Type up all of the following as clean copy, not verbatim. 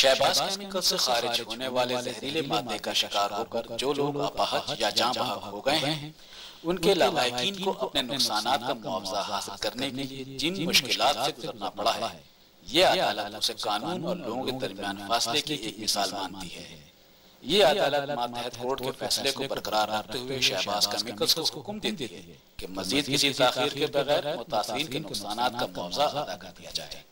Shahbaz chemical से खारिज होने वाले जहरीले मादे का शिकार होकर जो लोग अपाहज या जाँ बहक हो गए हैं, उनके लावाकिन को अपने नुकसानात का मुआवजा हासिल करने के लिए जिन मुश्किलात से गुजरना पड़ा है, ये अदालत उसे कानून और लोगों के दरमियान फासले की एक मिसाल मानती है। ये अदालत मातहत कोर्ट के फैसले को बरकरार रखते हुए शहबाज केमिकल्स को हुक्म देती है कि मजीद किसी ताखीर के बगैर मुतासिरीन के नुकसानात का मुआवजा अदा कर दिया जाए।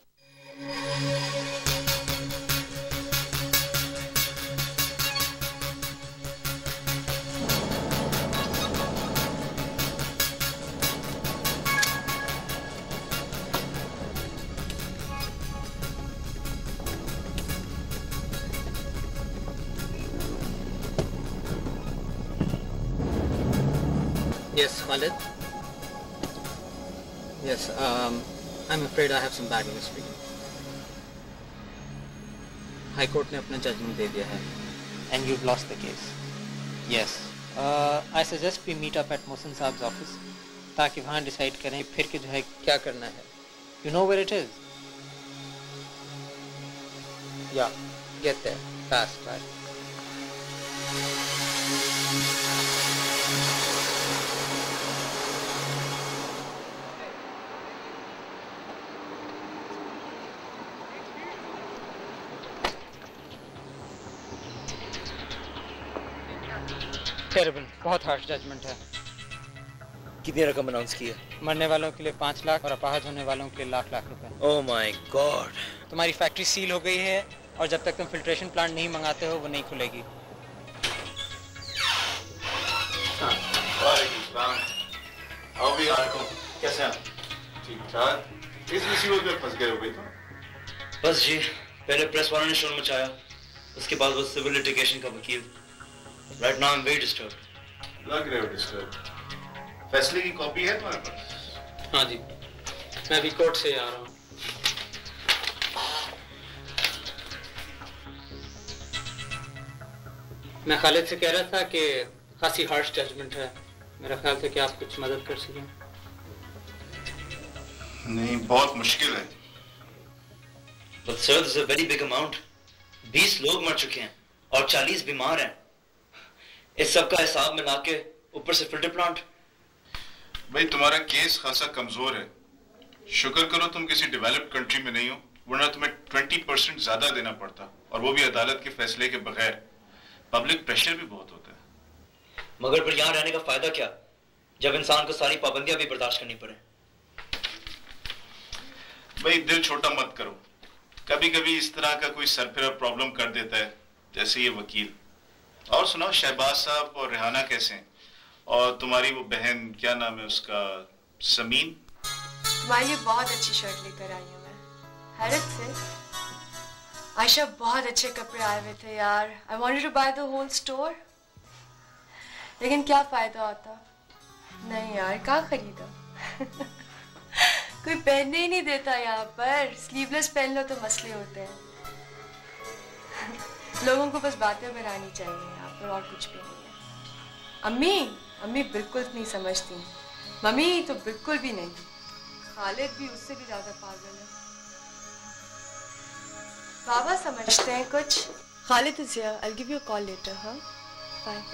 Yes, Khalid. Yes, I'm afraid I have some bad news for you. High Court ने अपना judgment दे दिया है. And you've lost the case. Yes. I suggest we meet up at Mohsin साहब's office ताकि वहाँ decide करें फिर के जो है क्या करना है. You know where it is? Yeah, get there fast, right? Terrible, बहुत हार्श जजमेंट है। कितनी रकम अनाउंस की है? मरने वालों के लिए 5 लाख और अपाहज होने वालों के लिए लाख रुपए। Oh my god. तुम्हारी फैक्ट्री सील हो गई है और जब तक तुम फिल्ट्रेशन प्लांट नहीं मंगाते हो वो नहीं खुलेगी। कैसे हैं? ठीक ठाक। इस मुसीबत में फंस गए हो भाई तुम? बस जी, पहले प्रेस वालों ने शोर मचाया, उसके बाद वो सिविल लिटिगेशन का वकील। Right now I'm very disturbed. लग रहे हो डिस्टर्ब। फैसले की कॉपी है तुम्हारे पास? हाँ जी, मैं अभी कोर्ट से आ रहा हूँ। मैं खालिद से कह रहा था कि खासी हार्श जजमेंट है, मेरा ख्याल था कि आप कुछ मदद कर सकें। नहीं, बहुत मुश्किल है। But sir, this is a very big amount. 20 लोग मर चुके हैं और 40 बीमार हैं। इस सब का हिसाब मिला के ऊपर से फिल्टर प्लांट। भाई तुम्हारा केस खासा कमजोर है। शुक्र करो तुम किसी डेवलप्ड कंट्री में नहीं हो, वरना तुम्हें 20% ज्यादा देना पड़ता, और वो भी अदालत के फैसले के बगैर। पब्लिक प्रेशर भी बहुत होता है। मगर फिर यहाँ रहने का फायदा क्या, जब इंसान को सारी पाबंदियां भी बर्दाश्त करनी पड़े। भाई दिल छोटा मत करो, कभी कभी इस तरह का कोई सरफिरा प्रॉब्लम कर देता है, जैसे ये वकील। और सुनाओ, शहबाज साहब और रेहाना कैसे हैं? और तुम्हारी वो बहन, क्या नाम है उसका, समीन? तुम्हारे लिए बहुत अच्छी शर्ट लेकर आई हूँ मैं, हैरत से। आयशा, बहुत अच्छे कपड़े आए हुए थे यार। I wanted to buy the whole store, लेकिन क्या फायदा होता। नहीं यार, कहाँ खरीदा। कोई पहनने ही नहीं देता यहाँ पर। स्लीवलेस पहन लो तो मसले होते हैं। लोगों को बस बातें बनानी चाहिए यहाँ पर, और कुछ भी नहीं है। अम्मी बिल्कुल नहीं समझती, मम्मी तो बिल्कुल भी नहीं। खालिद भी उससे भी ज्यादा पागल है। बाबा समझते हैं कुछ। Khalid is here. I'll give you a call later, हाँ? Bye.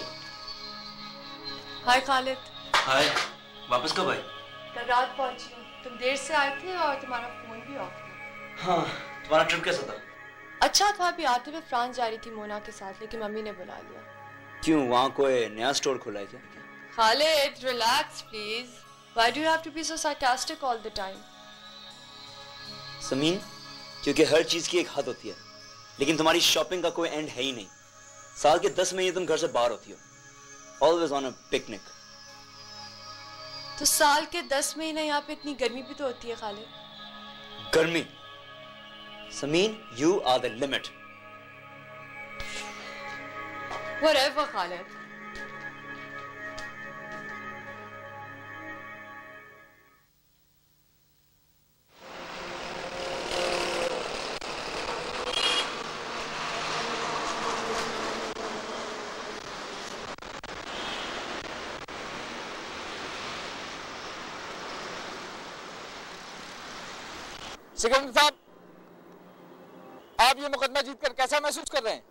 Hi खालिद। हाय, वापस कब आई? कल रात पहुंची हूँ। तुम देर से आए थे और तुम्हारा फोन भी ऑफ था। हाँ, तुम्हारा ट्रिप कैसा था? अच्छा था। अभी आते हुए फ्रांस जा रही थी मोना के साथ, लेकिन मम्मी ने बुला लिया। क्यों, वहाँ कोई नया स्टोर खुला है क्या? Khalid, relax please. Why do you have to be so sarcastic all the time? Sameen, क्योंकि हर चीज की एक हद होती है, लेकिन तुम्हारी शॉपिंग का कोई एंड है ही नहीं। साल के 10 महीने तुम घर से बाहर होती हो, ऑलवेज ऑन अ पिकनिक। तो साल के 10 महीने यहाँ पे इतनी गर्मी भी तो होती है खालिद। गर्मी? Sameen, you are the limit. Whatever, Khalid. Sikandar साहब, आप आप ये मुकदमा जीतकर कैसा महसूस कर रहे हैं?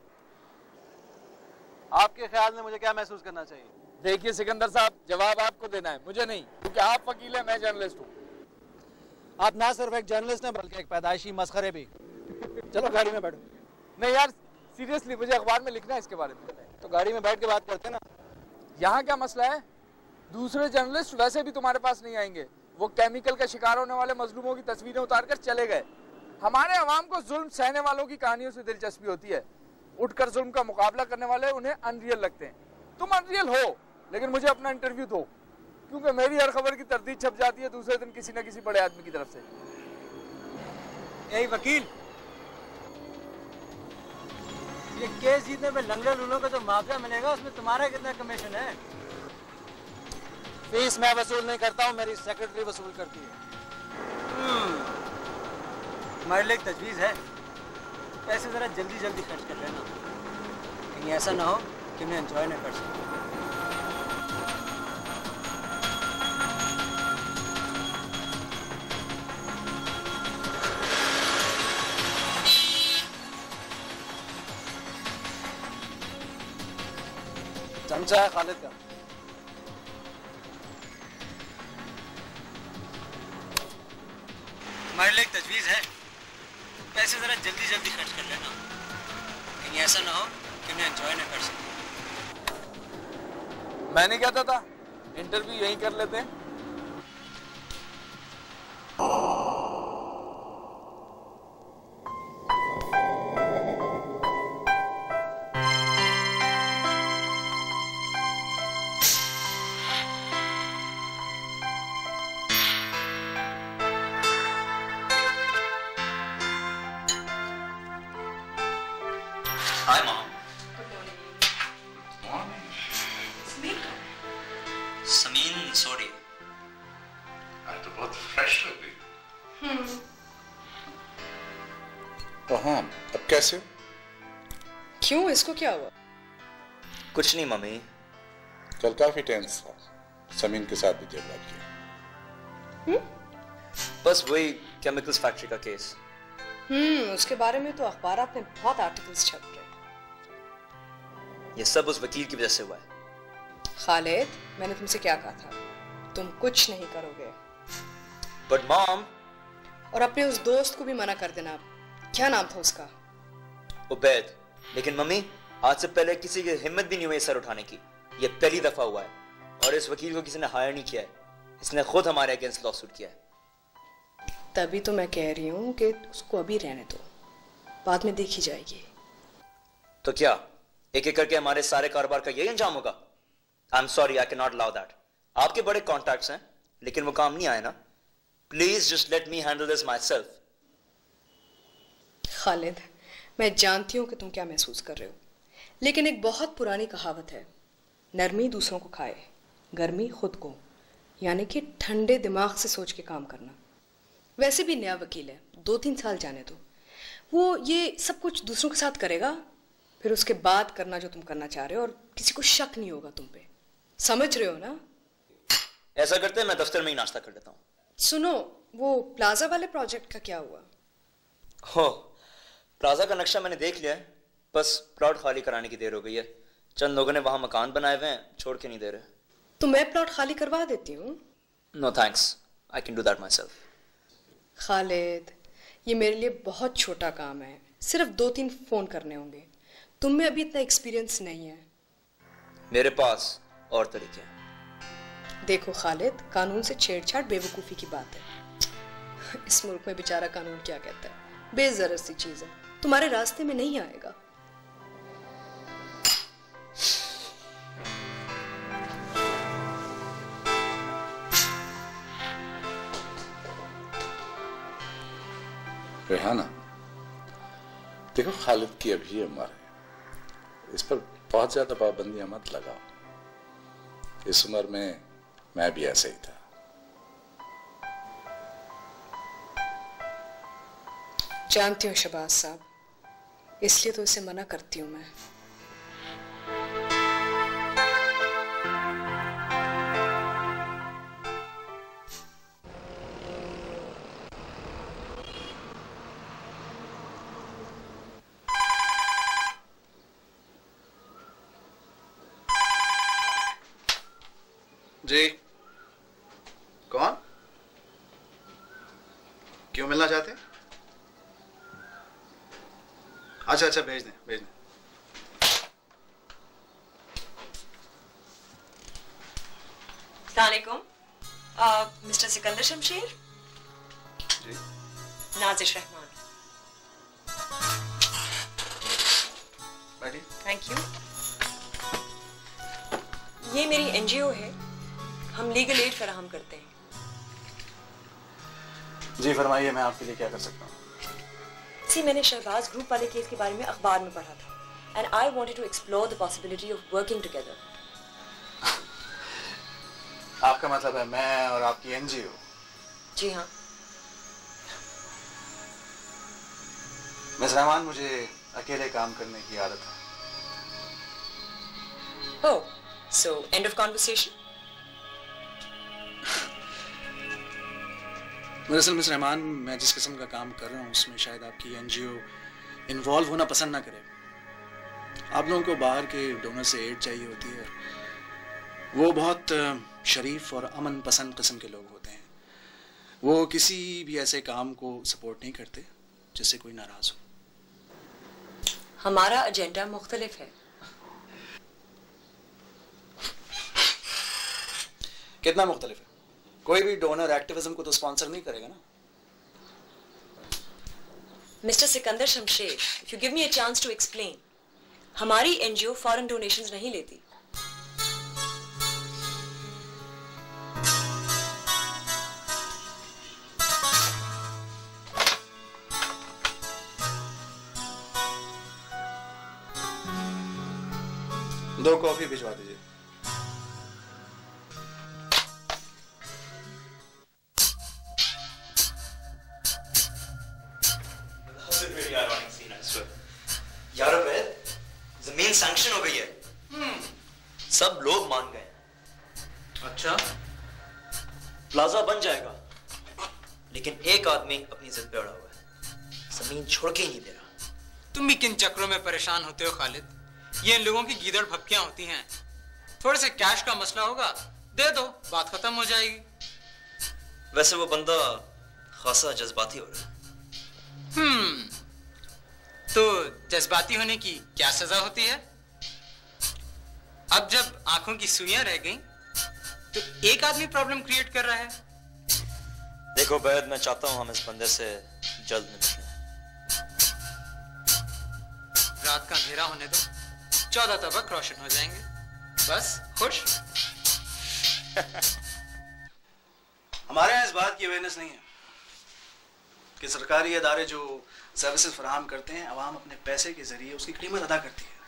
आपके ख्याल में मुझे क्या महसूस करना चाहिए? देखिए सिकंदर साहब, जवाब आपको देना है, मुझे नहीं, क्योंकि आप वकील हैं, मैं जर्नलिस्ट हूँ। आप ना सिर्फ एक जर्नलिस्ट हैं बल्कि एक पैदाइशी मस्खरे भी। चलो गाड़ी में बैठो। नहीं यार, सीरियसली मुझे अखबार में लिखना है इसके बारे में। तो गाड़ी में बैठ के बात करते ना। यहाँ क्या मसला है? दूसरे जर्नलिस्ट वैसे भी तुम्हारे पास नहीं आएंगे। वो केमिकल का शिकार होने वाले मजलूमों की तस्वीरें उतारकर चले गए। हमारे अवाम को जुल्म सहने वालों की कहानियों से दिलचस्पी होती है। उठकर जुल्म का मुकाबला करने वाले उन्हें अनरियल लगते हैं। तुम अनरियल हो, लेकिन मुझे अपना इंटरव्यू दो, क्योंकि मेरी हर खबर की तरदीद छप जाती है दूसरे दिन किसी न किसी बड़े आदमी की तरफ से। यही वकील, ये केस जीतने में लंगड़े लूलों का जो मुआवजा मिलेगा उसमें तुम्हारा कितना कमीशन है? फीस मैं वसूल नहीं करता हूँ, मेरी सेक्रेटरी वसूल करती है। हमारे लिए एक तजवीज़ है, पैसे ज़रा जल्दी जल्दी खर्च कर लेना, कहीं ऐसा ना हो कि मैं एंजॉय ना कर सकूँ। चमचा है खालिद का। हमारे लिए एक तजवीज़ है, पैसे ज़रा जल्दी जल्दी खर्च कर लेना, कहीं ऐसा ना हो कि मैं एंजॉय ना कर सकूँ। मैं नहीं कहता था इंटरव्यू यहीं कर लेते हैं। Hi, Mom. Good morning. Morning. Sameer कहाँ है? समीन सॉरी। आज तो बहुत फ्रेश लग रही। तो हाँ, अब कैसे? क्यों, इसको क्या हुआ? कुछ नहीं मम्मी। कल काफी टेंस था, समीन के साथ भी झगड़ा किया। बस वही केमिकल्स फैक्ट्री का केस। उसके बारे में तो अखबार में बहुत आर्टिकल्स छप रहे हैं। ये सब उस वकील की वजह से हुआ है। खालिद, मैंने तुमसे क्या कहा था? तुम कुछ नहीं करोगे। But mom. और अपने उस दोस्त को भी मना कर देना। क्या नाम था उसका? उबैद। लेकिन मम्मी, आज से पहले किसी की हिम्मत भी नहीं हुई सर उठाने की। ये पहली दफा हुआ है और इस वकील को किसी ने हायर नहीं किया है। इसने खुद हमारे अगेंस्ट लॉसूट किया है। तभी तो मैं कह रही हूँ कि उसको अभी रहने दो, बाद में देखी जाएगी। तो क्या एक एक करके हमारे सारे कारोबार का यही अंजाम होगा? I am sorry, I can not allow that. आपके बड़े कॉन्टैक्ट्स हैं, लेकिन वो काम नहीं आए ना। Please just let me handle this myself. Khalid, मैं जानती हूँ कि तुम क्या महसूस कर रहे हो, लेकिन एक बहुत पुरानी कहावत है, नरमी दूसरों को खाए, गर्मी खुद को। यानी कि ठंडे दिमाग से सोच के काम करना। वैसे भी नया वकील है, 2-3 साल जाने दो। वो ये सब कुछ दूसरों के साथ करेगा, फिर उसके बाद करना जो तुम करना चाह रहे हो, और किसी को शक नहीं होगा तुम पे। समझ रहे हो ना? ऐसा करते हैं, मैं दफ्तर में ही नाश्ता कर लेता हूँ। सुनो, वो प्लाजा वाले प्रोजेक्ट का क्या हुआ? हो, प्लाजा का नक्शा मैंने देख लिया है, बस प्लॉट खाली कराने की देर हो गई है। चंद लोगों ने वहां मकान बनाए हुए हैं, छोड़ के नहीं दे रहे। तो मैं प्लॉट खाली करवा देती हूँ। No thanks, I can do that myself. Khalid, ये मेरे लिए बहुत छोटा काम है, सिर्फ 2-3 फोन करने होंगे। तुम में अभी इतना एक्सपीरियंस नहीं है। मेरे पास और तरीके हैं। देखो खालिद, कानून से छेड़छाड़ बेवकूफ़ी की बात है। इस मुल्क में बेचारा कानून क्या कहता है, बेज़रत सी चीज़ है, तुम्हारे रास्ते में नहीं आएगा। रेहाना, देखो खालिद की अभी उम्र है, इस पर बहुत ज्यादा पाबंदियां मत लगाओ। इस उम्र में मैं भी ऐसे ही था। जानती हूँ शहबाज साहब, इसलिए तो इसे मना करती हूँ मैं। जी कौन? क्यों मिलना चाहते हैं? अच्छा अच्छा भेज दें भेज दें। अस्सलामुअलैकुम, मिस्टर सिकंदर शमशेर। जी नाजिश रहमान। बैठिए। Thank you. ये मेरी एनजीओ है, हम लीगल एड फराहम करते हैं। जी फरमाइए, मैं आपके लिए क्या कर सकता हूँ? सी, मैंने शहबाज ग्रुप वाले केस के बारे में अखबार में पढ़ा था and I wanted to explore the possibility of working together. आपका मतलब है मैं और आपकी एनजीओ? जी हाँ। मिस रहमान, मुझे अकेले काम करने की आदत है। Oh, so end of conversation? दरअसल मिस रहमान, मैं जिस किस्म का काम कर रहा हूँ उसमें शायद आपकी एनजीओ इन्वॉल्व होना पसंद ना करे। आप लोगों को बाहर के डोनर से एड चाहिए होती है। वो बहुत शरीफ और अमन पसंद किस्म के लोग होते हैं। वो किसी भी ऐसे काम को सपोर्ट नहीं करते जिससे कोई नाराज हो। हमारा एजेंडा मुख्तलिफ है। कितना मुख्तलिफ है? कोई भी डोनर एक्टिविज्म को तो स्पॉन्सर नहीं करेगा ना। Mister Sikandar Shamsher, if you give me a chance to explain, हमारी एनजीओ फॉरेन डोनेशंस नहीं लेती। दो कॉफी भिजवा दीजिए। यार जमीन सैंक्शन हो गई है। सब लोग मान गए। अच्छा, प्लाजा बन जाएगा, लेकिन एक आदमी अपनी जिद पे अड़ा हुआ है, जमीन छोड़ के ही नहीं दे रहा। तुम भी किन चक्रों में परेशान होते हो खालिद? ये इन लोगों की गीदड़ भपकियां होती हैं। थोड़े से कैश का मसला होगा, दे दो, बात खत्म हो जाएगी। वैसे वो बंदा खासा जज्बाती हो रहा है। तो जज्बाती होने की क्या सजा होती है? अब जब आंखों की सुइयां रह गईं, तो एक आदमी प्रॉब्लम क्रिएट कर रहा है। देखो बैद, मैं चाहता हूं हम इस बंदे से जल्द निपटें। रात का अंधेरा होने दो, 14 तबक रोशन हो जाएंगे। बस खुश? हमारे यहाँ इस बात की अवेयरनेस नहीं है कि सरकारी इदारे जो सर्विसेज फराहम करते हैं, अवाम अपने पैसे के जरिए उसकी कीमत अदा करती है।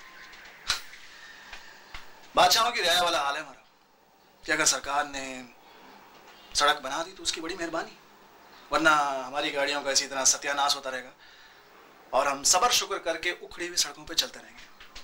बादशाहों की रियाया वाला हाल है हमारा कि अगर सरकार ने सड़क बना दी तो उसकी बड़ी मेहरबानी, वरना हमारी गाड़ियों का इसी तरह सत्यानाश होता रहेगा और हम सबर शुक्र करके उखड़ी हुई सड़कों पे चलते रहेंगे।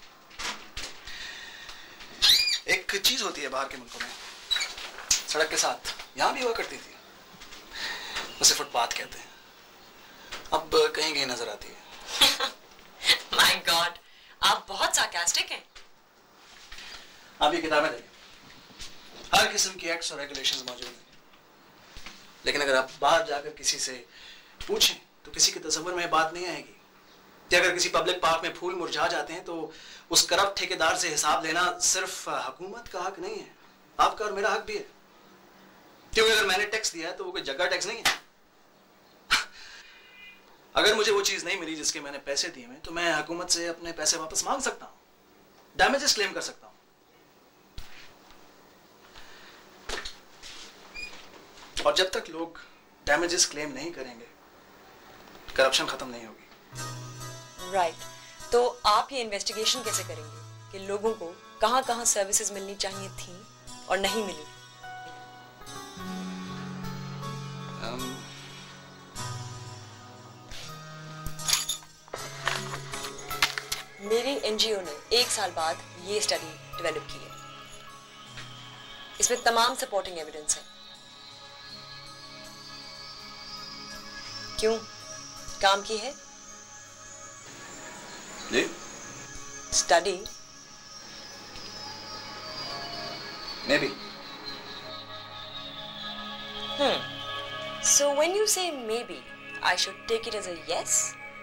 एक चीज होती है बाहर के मुल्कों में, सड़क के साथ यहां भी हुआ करती थी, उसे फुटपाथ कहते हैं, अब कहीं कहीं नजर आती है। माय गॉड, आप बहुत सार्कास्टिक हैं। आप ये किताबें देखिए, हर किस्म की एक्ट्स और रेगुलेशंस मौजूद हैं, लेकिन अगर आप बाहर जाकर किसी से पूछें तो किसी के तस्वर में बात नहीं आएगी कि अगर किसी पब्लिक पार्क में फूल मुरझा जाते हैं तो उस करप्ट ठेकेदार से हिसाब लेना सिर्फ हुकूमत का हक नहीं है, आपका और मेरा हक भी है। क्योंकि अगर मैंने टैक्स दिया है तो वो कोई जगह टैक्स नहीं है। अगर मुझे वो चीज नहीं मिली जिसके मैंने पैसे दिए हैं, तो मैं हुकूमत से अपने पैसे वापस मांग सकता हूं, डैमेजेस क्लेम कर सकता हूं। और जब तक लोग डैमेजेस क्लेम नहीं करेंगे, करप्शन खत्म नहीं होगी। राइट, तो आप ये इन्वेस्टिगेशन कैसे करेंगे कि लोगों को कहां-कहां सर्विसेज मिलनी चाहिए थी और नहीं मिली? मेरी एनजीओ ने 1 साल बाद ये स्टडी डेवलप की है। इसमें तमाम सपोर्टिंग एविडेंस है। क्यों, काम की है? जी? Study? Maybe. So when you say maybe, I should take it as a yes?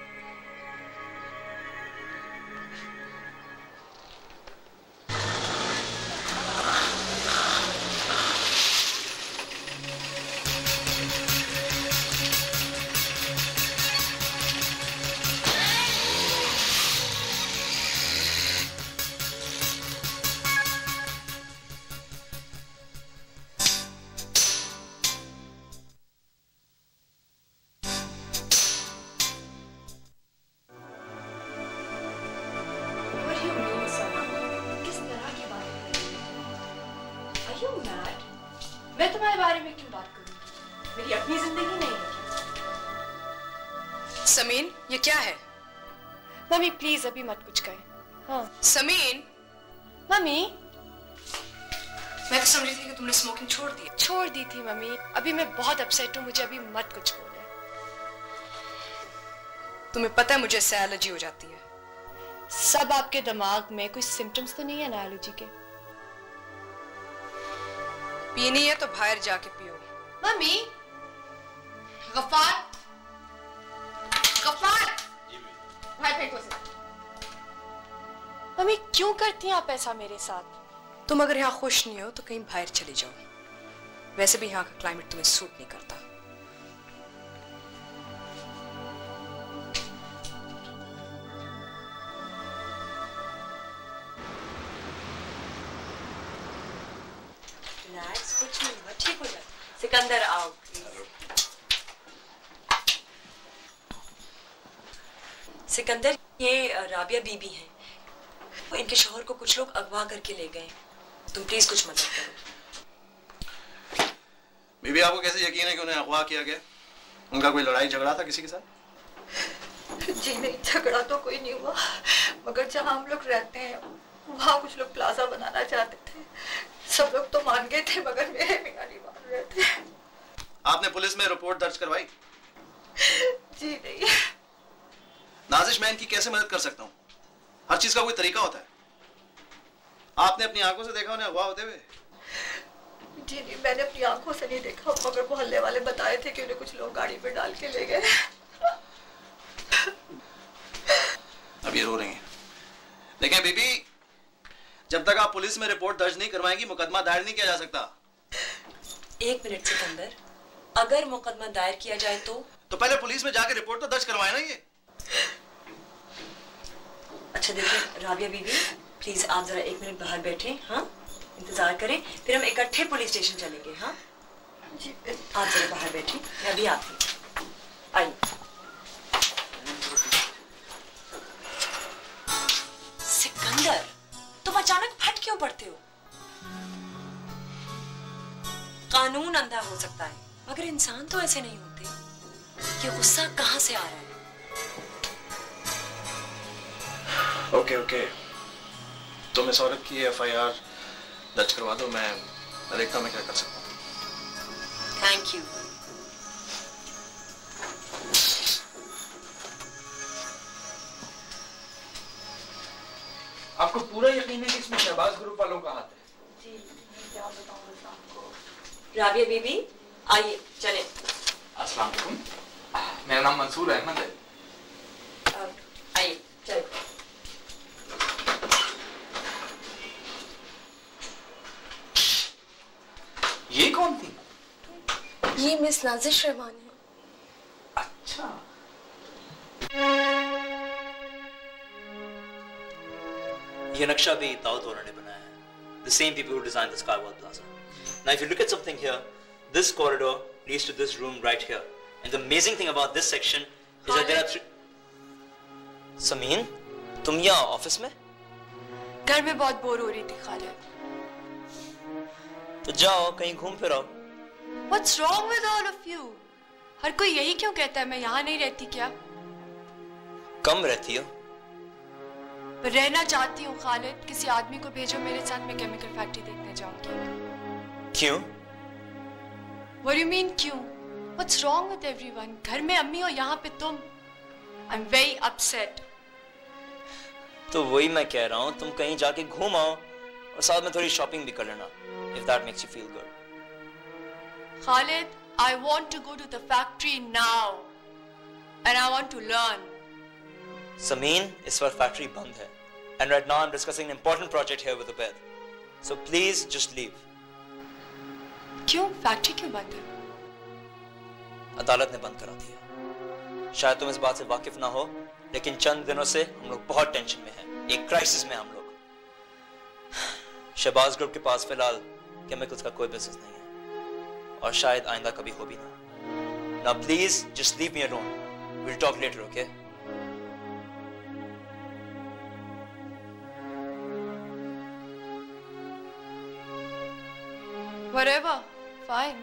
मम्मी प्लीज अभी मत कुछ कहे। हाँ समीन। मम्मी मैं तो समझ रही थी कि तुमने स्मोकिंग छोड़ दी थी मम्मी। अभी मैं बहुत अपसेट हूँ, मुझे अभी मत कुछ बोले। तुम्हें पता है मुझे इससे एलर्जी हो जाती है। सब आपके दिमाग में कोई सिम्टम्स तो नहीं है ना एलर्जी के? पीनी है तो बाहर जाके पियो। मम्मी। गफ्फार मम्मी क्यों करती हैं आप ऐसा मेरे साथ? तुम अगर यहाँ खुश नहीं हो तो कहीं बाहर चली जाओ। वैसे भी यहाँ का क्लाइमेट तुम्हें सूट नहीं करता। रिलैक्स, कुछ नहीं हुआ, ठीक हो जाए। सिकंदर आओ प्लीज। सिकंदर, ये राबिया बीबी हैं। इनके शौहर को कुछ लोग अगवा करके ले गए। तुम प्लीज कुछ मदद करो। बीबी, आपको कैसे यकीन है कि उन्हें अगवा किया गया? उनका कोई लड़ाई झगड़ा था किसी के साथ? जी नहीं, झगड़ा तो कोई नहीं हुआ, मगर जहाँ हम लोग रहते हैं वहाँ कुछ लोग प्लाजा बनाना चाहते थे। सब लोग तो मान गए थे मगर मेरे मियां नहीं मान रहे थे। आपने पुलिस में रिपोर्ट दर्ज करवाई? जी नहीं। नाजिश, मैं इनकी कैसे मदद कर सकता हूँ? हर चीज का कोई तरीका होता है। आपने अपनी आंखों से देखा उन्हें अगवा होते हुए? जी नहीं, मैंने अपनी आंखों से नहीं देखा, मगर मोहल्ले वाले बताए थे कि उन्हें कुछ लोग गाड़ी में डाल के ले गए। अब ये रो रही हैं। देखें बीबी, जब तक आप पुलिस में रिपोर्ट दर्ज नहीं करवाएंगी मुकदमा दायर नहीं किया जा सकता। एक मिनट सिकंदर, अगर मुकदमा दायर किया जाए तो पहले पुलिस में जाकर रिपोर्ट तो दर्ज करवाए ना। ये अच्छा देखिए राबिया बीबी, प्लीज आप जरा एक मिनट बाहर बैठे। हाँ, इंतजार करें, फिर हम इकट्ठे पुलिस स्टेशन चलेंगे। हाँ जी, आप जरा बाहर बैठे, मैं अभी आती हूँ। आइए। सिकंदर, तुम अचानक फट क्यों पड़ते हो? कानून अंधा हो सकता है मगर इंसान तो ऐसे नहीं होते। ये गुस्सा कहाँ से आ रहा है? ओके, तुम इस औरत की FIR दर्ज करवा दो। मैं देखता हूँ मैं क्या कर सकता हूँ। Thank you. आपको पूरा यकीन है कि इसमें शहबाज ग्रुप वालों का हाथ है? जी, क्या बताऊँ आपको। राबिया बीबी आइए, चलें। अस्सलाम वालेकुम, मेरा नाम मंसूर अहमद है। आइए चलो। ये कौन थी? ये मिस नाजिश रहमान है। अच्छा। ये नक्शा भी दाऊद वालों ने बनाया है। The same people who designed the Skyward Plaza. Now, if you look at something here, this corridor leads to this room right here. And the amazing thing about this section is that there are three. Sameen, तुम यहाँ office में? घर में बहुत bore हो रही थी खालिद। तो जाओ कहीं घूम फिर आओ। What's wrong with all of you? हर कोई यही क्यों कहता है? मैं यहाँ नहीं रहती क्या? कम रहती हो? रहना चाहती हूँ खालिद। किसी आदमी को भेजो मेरे साथ, मैं केमिकल फैक्ट्री देखने जाऊंगी। क्यों? What do you mean क्यों? What's wrong with everyone? घर में अम्मी हो, यहाँ पे तुम। I'm very upset. तो वही मैं कह रहा हूँ, तुम कहीं जाके घूम आओ और साथ में थोड़ी शॉपिंग भी कर लेना, if that makes you feel good. Khalid, I want to go to the factory now. And I want to learn. Sameen, इस वक्त फैक्ट्री बंद है. And right now I'm discussing an important project here with Ubaid. So please just leave. क्यों? Factory क्यों बंद है? अदालत ने बंद करा दिया. शायद तुम इस बात से वाकिफ ना हो, लेकिन चंद दिनों से हम लोग बहुत टेंशन में हैं. एक क्राइसिस में हम लोग. शहबाज ग्रुप के पास फिलहाल केमिकल्स का कोई बिजनेस नहीं है, और शायद आइंदा कभी हो भी ना. Now please just leave me alone. We'll talk later, okay? Whatever. Fine.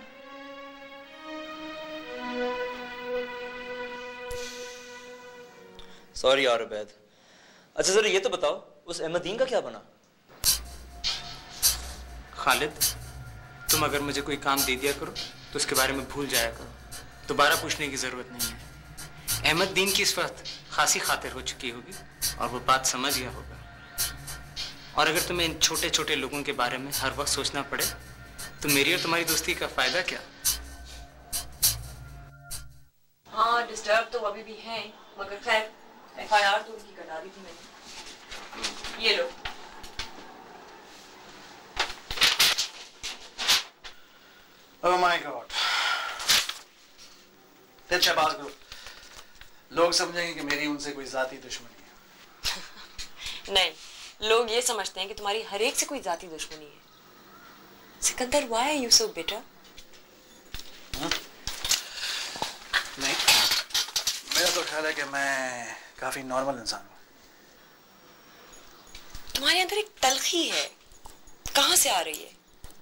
Sorry यार उबैद. अच्छा जरा ये तो बताओ, उस अहमदीन का क्या बना? खालिद, तुम अगर मुझे कोई काम दे दिया करो तो उसके बारे में भूल जाया करो. दोबारा पूछने की जरूरत नहीं है. अहमद दीन की इस वक्त खासी खातिर हो चुकी होगी और वो बात समझ गया होगा. और अगर तुम्हें इन छोटे छोटे लोगों के बारे में हर वक्त सोचना पड़े तो मेरी और तुम्हारी दोस्ती का फायदा क्या? हाँ, डिस्टर्ब तो अभी भी हैं, मगर खैर FIR तो उनकी कटा दी थी मैंने. ये लो. Oh my God. फिर शहबाज ग्रुप. लोग समझेंगे कि मेरी उनसे कोई जाती दुश्मनी है. नहीं, लोग ये समझते हैं कि तुम्हारी हर एक से कोई जाती दुश्मनी है. Sikandar, why are you so bitter? नहीं, मेरा तो ख्याल है कि मैं काफी नॉर्मल इंसान हूँ. तुम्हारे अंदर एक तलखी है, कहाँ से आ रही है?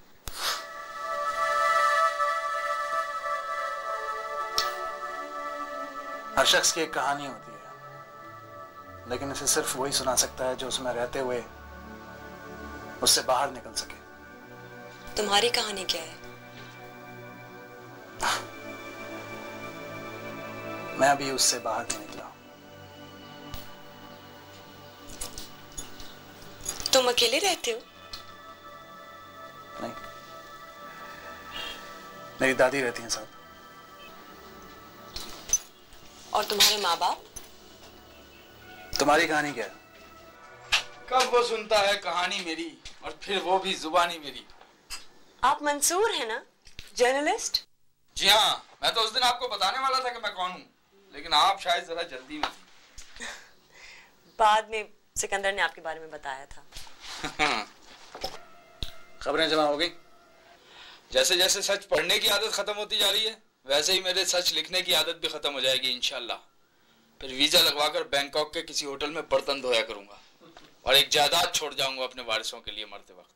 हर शख्स की एक कहानी होती है, लेकिन इसे सिर्फ वही सुना सकता है जो उसमें रहते हुए उससे बाहर निकल सके. तुम्हारी कहानी क्या है? मैं अभी उससे बाहर नहीं निकला. तुम अकेले रहते हो? नहीं, मेरी दादी रहती हैं साथ. और तुम्हारे माँ बाप? तुम्हारी कहानी क्या है? कब वो सुनता है कहानी मेरी, और फिर वो भी जुबानी मेरी. आप मंसूर हैं ना, जर्नलिस्ट? जी हाँ, मैं तो उस दिन आपको बताने वाला था कि मैं कौन हूँ, लेकिन आप शायद जरा जल्दी में थी. बाद में सिकंदर ने आपके बारे में बताया था. खबरें जमा हो गई? जैसे जैसे सच पढ़ने की आदत खत्म होती जा रही है, वैसे ही मेरे सच लिखने की आदत भी खत्म हो जाएगी इंशाल्लाह. फिर वीजा लगवाकर बैंकॉक के किसी होटल में बर्तन धोया करूंगा, और एक जायदाद छोड़ जाऊंगा अपने वारिसों के लिए मरते वक्त.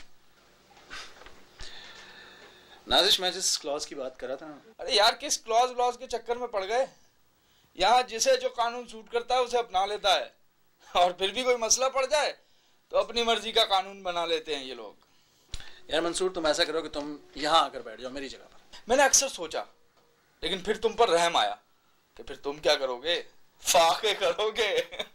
नाजिश, मैं जिस क्लॉज की बात कर रहा था ना. अरे यार, किस क्लॉज के चक्कर में पड़ गए? यहाँ जिसे जो कानून सूट करता है उसे अपना लेता है, और फिर भी कोई मसला पड़ जाए तो अपनी मर्जी का कानून बना लेते हैं ये लोग. यार मंसूर, तुम ऐसा करो कि तुम यहाँ आकर बैठ जाओ मेरी जगह पर. मैंने अक्सर सोचा, लेकिन फिर तुम पर रहम आया कि फिर तुम क्या करोगे? फाके करोगे.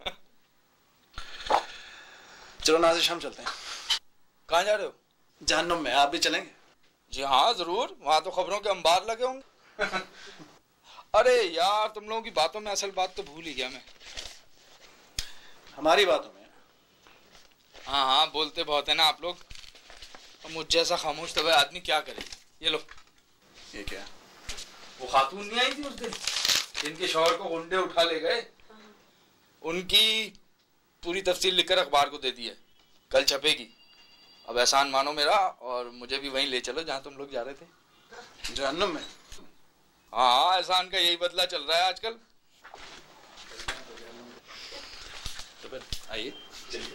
चलो नाजिश, हम चलते हैं. कहाँ जा रहे हो? जहन्नुम में. आप भी चलेंगे? जी हाँ जरूर, वहां तो खबरों के अंबार लगे होंगे. अरे यार, तुम लोगों की बातों में असल बात तो भूल ही गया मैं. हमारी बातों में? हाँ हाँ, बोलते बहुत है ना आप लोग. मुझ जैसा खामोश तबे आदमी क्या करे. ये लो. ये क्या? वो खातून नहीं आई थी उस दिन, जिनके शौहर को गुंडे उठा ले गए, उनकी पूरी तफसील लिखकर अखबार को दे दी है. कल छपेगी. अब एहसान मानो मेरा, और मुझे भी वहीं ले चलो जहां तुम लोग जा रहे थे. जहन्नुम में? हाँ, एहसान का यही बदला चल रहा है आजकल. तो फिर आइए, चलिए.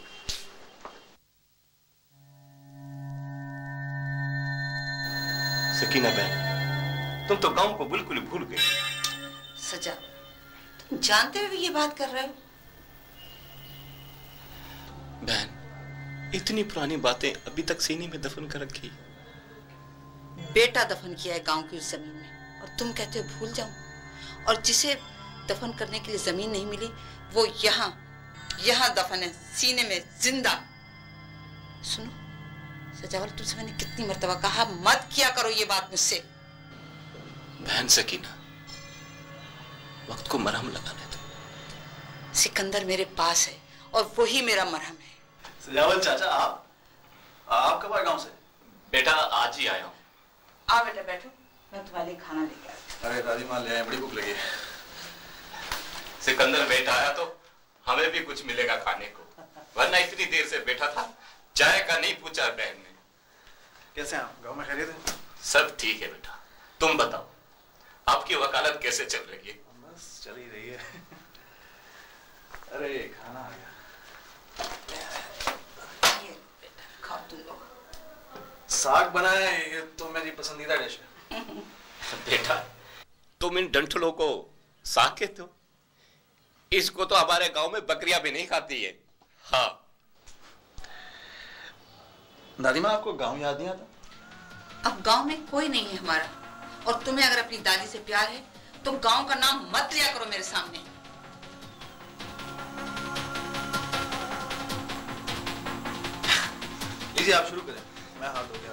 सकीना बहन, तुम तो गांव को बिल्कुल भूल गए. सजा, तुम जानते हुए ये बात कर रहे हो? बहन, इतनी पुरानी बातें अभी तक सीने में दफन कर रखी. बेटा दफन किया है गांव की उस जमीन में, और तुम कहते हो भूल जाऊं? और जिसे दफन करने के लिए जमीन नहीं मिली, वो यहाँ दफन है, सीने में जिंदा. सुनो सजावल, तुमसे मैंने कितनी मर्तबा कहा, मत किया करो ये बात मुझसे. बहन सकीना, वक्त को मरहम लगाने दो। सिकंदर मेरे पास है और वही मेरा मरहम है। सजावल चाचा, आप कब आए गांव से? बेटा आज ही आया हूँ। आओ बेटा बैठो, मैं तुम्हारे लिए खाना लेके आती हूँ। अरे दादी माँ ले आए, बड़ी भूख लगी है। सिकंदर बेटा आया तो हमें भी कुछ मिलेगा खाने को, वरना इतनी देर से बैठा था, चाय का नहीं पूछा बहन ने। कैसे हैं आप? गांव में खैरियत है? सब ठीक है बेटा, तुम बताओ आपकी वकालत कैसे चल रही है? बस चल ही रही है। अरे खाना आ गया। खाओ तुम लोग। साग बनाया है, ये तो मेरी पसंदीदा डिश है। बेटा तुम इन डंठलों को साग कहते हो? इसको तो हमारे गांव में बकरियां भी नहीं खाती है। हाँ दादी माँ, आपको गांव याद नहीं आता? अब गांव में कोई नहीं है हमारा, और तुम्हें अगर अपनी दादी से प्यार है तो गांव का नाम मत लिया करो मेरे सामने। लीजिए आप शुरू करें, मैं हाथ धो गया।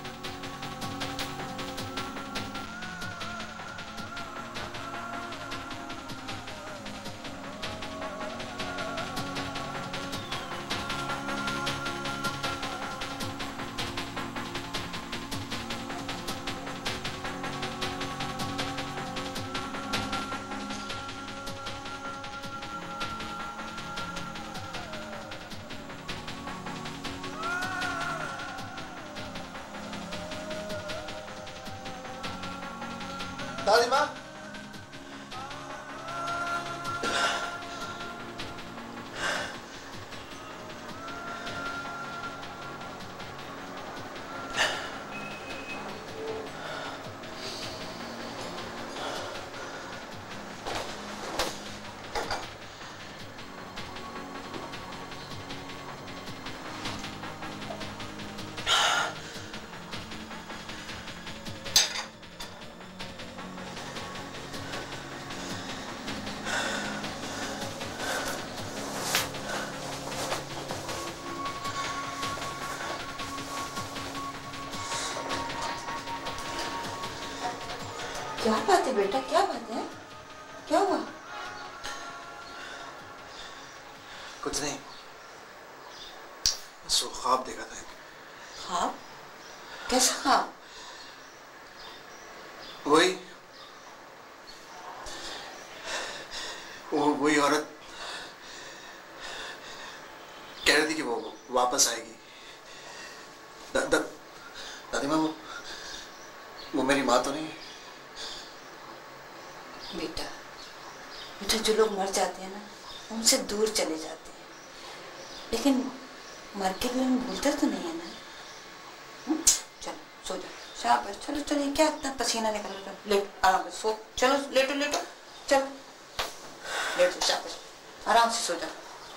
दादी माँ, क्या बात है बेटा, क्या बात है, क्या हुआ? कुछ नहीं, बस वो ख्वाब देखा था। ख्वाब? कैसा ख्वाब? वही औरत कह रही थी कि वो वापस आएगी। दादी माँ, वो मेरी माँ तो नहीं है? बेटा जो लोग मर जाते हैं ना, उनसे दूर चले जाते हैं, लेकिन मर के भी हम भूलते तो नहीं है ना। चलो सो जाओ, शाबाश, चलो चलो, क्या इतना पसीना निकल रहा है, लेट आराम से सो, चलो लेटो लेटो, चलो लेटो, शाबाश, आराम से सो जाओ।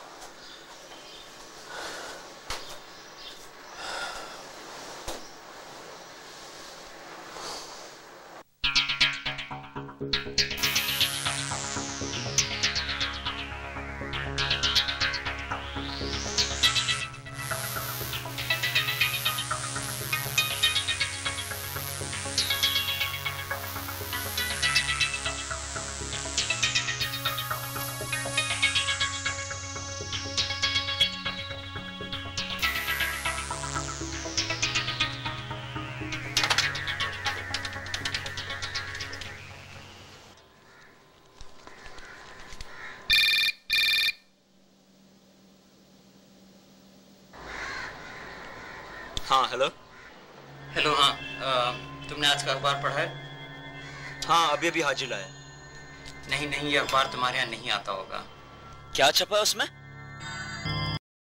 हाँ हेलो। हेलो, हाँ तुमने आज का अखबार पढ़ा है? हाँ अभी हाजिर लाया। नहीं, ये अखबार तुम्हारे यहाँ नहीं आता होगा। क्या छपा है उसमें?